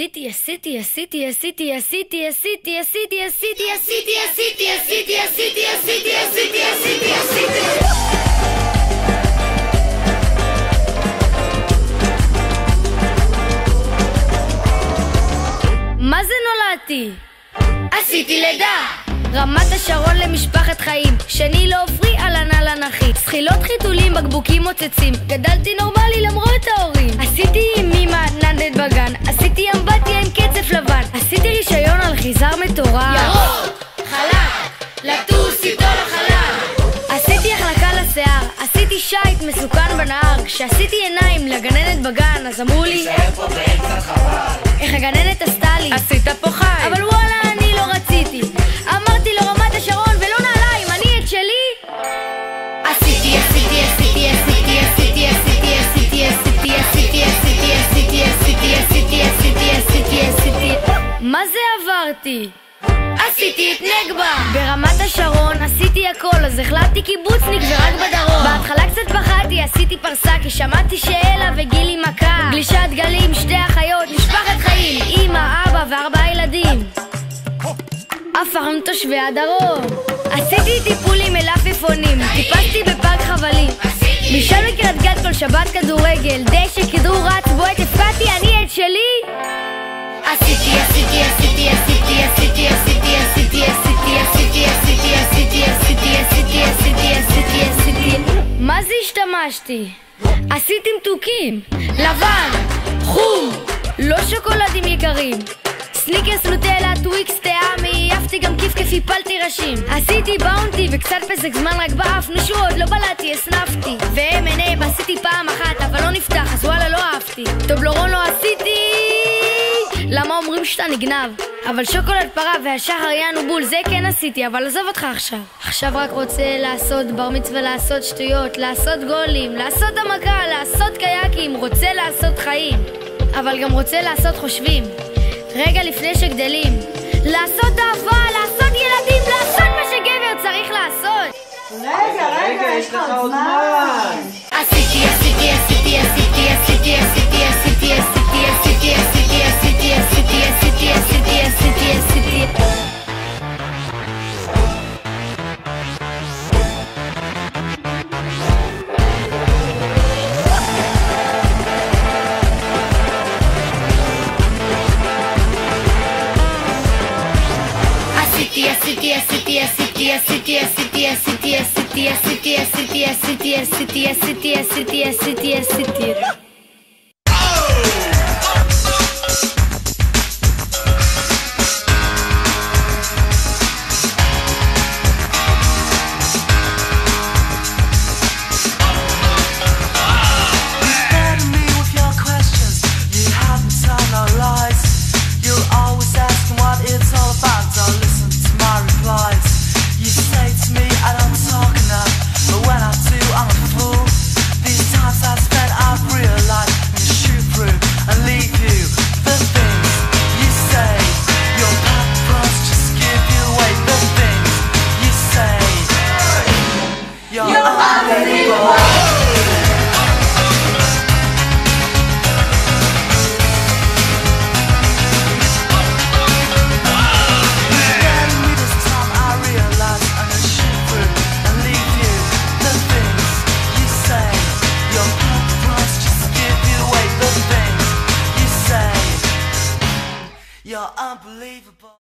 עשיתי מה זה נולדתי? עשיתי לידה רמת השרון למשפחת חיים שני לא עופרי על ענה לנחי זחילות חיתולים בקבוקים מוצצים גדלתי נורמלי למרות ההורים עשיתי עם אמא ננדד בגן עשיתי אמבטיה עם קצף לבן עשיתי רישיון על חיזר מטורף ירוק, חלק, לטוס איתו לחלל עשיתי החלקה לשיער עשיתי שייט מסוכן בנהר כשעשיתי עיניים לגננת בגן אז אמרו לי תישאר פה באמצע חבל איך הגננת עשתה לי עשית פה חי אבל וואלה אני לא רציתי אמרתי לו רמת השרון ולא נעליים אני את שלי עשיתי מה זה עברתי? עשיתי את נגבה ברמת השרון עשיתי הכל אז החלטתי קיבוצניק ורק בדרום בהתחלה קצת פחדתי עשיתי פרסה כי שמעתי שאלה וגילי מכה גלישת גלים שתי אחיות משפחת חיים אמא אבא וארבעה ילדים הפעם תושבי הדרום עשיתי טיפולים אל עפיפונים טיפסתי בפארק חבלים משם לקראת גת כל שבת כדורגל דשא כדור רץ בועט הפקעתי אני את שלי עשיתי מה זה השתמשתי? עשיתי מתוקים לבן, חום, לא שוקולדים יקרים סניקרס נוטלה, טוויקס, טעמי עפתי גם כיף הפלתי ראשים עשיתי באונטי וקצת פסק זמן רק באף נשורות, לא בלעתי, הסנפתי ו-M&M עשיתי פעם אחת אבל לא נפתח אז וואלה לא אהבתי טובלרון לא עשיתי למה אומרים שאתה נגנב? אבל שוקולד פרה והשחר יענו בול זה כן עשיתי אבל עזוב אותך עכשיו רק רוצה לעשות בר מצווה לעשות שטויות לעשות גולים, לעשות המכה לעשות קייקים, רוצה לעשות חיים אבל גם רוצה לעשות חושבים רגע לפני שגדלים לעשות אהבה, לעשות ילדים לעשות מה שגבר צריך לעשות רגע, יש לך עוד זמן עשיתי You're unbelievable.